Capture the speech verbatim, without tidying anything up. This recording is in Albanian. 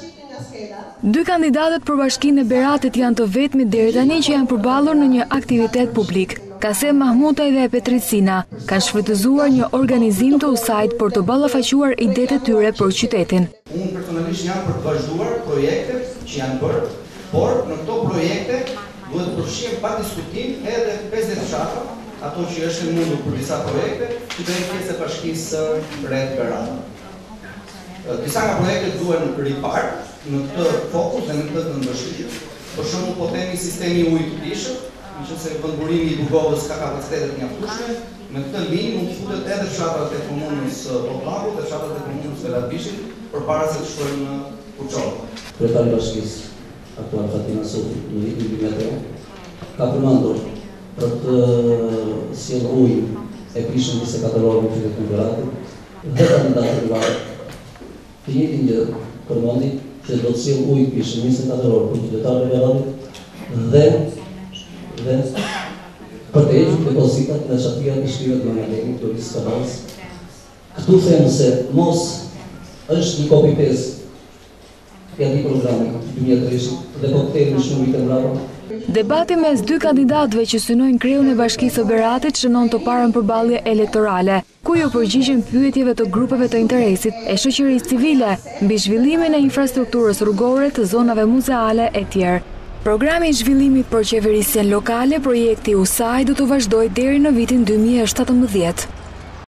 Dy kandidatët për Bashkinë e Beratit janë të vetmit deri tani që janë përballur në një aktivitet publik. Kasem Mahmutaj dhe Petricina kanë shfrytëzuar një organizim të usajt për të ballafaquar idetë e tyre për qytetin. Unë personalisht jam për të vazhduar projektet që janë bërë, por në këto projekte duhet të përfshijmë pa diskutim edhe pesëdhjetë fshatra, ato që është mundur për disa projekte, që do jenë pjesë e Bashkisë së Re Berata. Disa nga projektet duhen ripar në këtë fokus dhe në këtë të ndërshirë. Për shembull, po themi sistemi ujit të lishëm, nëse vendburimi i Bugovës ka kapacitetet mjaftueshme, me këtë linjë mund të futet edhe fshatrat e komunës Pollaku dhe fshatrat e komunës Velabishit përpara se të shkojnë në Kuçovë. Kryetari i Bashkisë aktual Fatima Soti në vitin dy mijë e tre ka përmendur për të sjellë ujë e prishëm disa katalogë në qytetin e Beratit dhe kandidatë private. Të njëjtin gjë përmendi që do të sjellë ujë prishëm disa katalogë për qytetarët e Beratit dhe dhe për të hequr depozitat dhe shatëpiat e shkrivet në Mjalenin, Doris Karas. Këtu them se mos është një copy-paste i atij programi dy mijë e tre dhe po kthehemi shumë vite mbrapa. Debati mes dy kandidatëve që synojnë kreun e Bashkisë së Beratit shënon të parën përballje elektorale, ku ju përgjigjen pyetjeve të grupeve të interesit e shoqërisë civile mbi zhvillimin e infrastrukturës rrugore të zonave muzeale e tjerë. Programi i zhvillimit për qeverisjen lokale, projekti U S A I do të vazhdojë deri në vitin dy mijë e shtatëmbëdhjetë.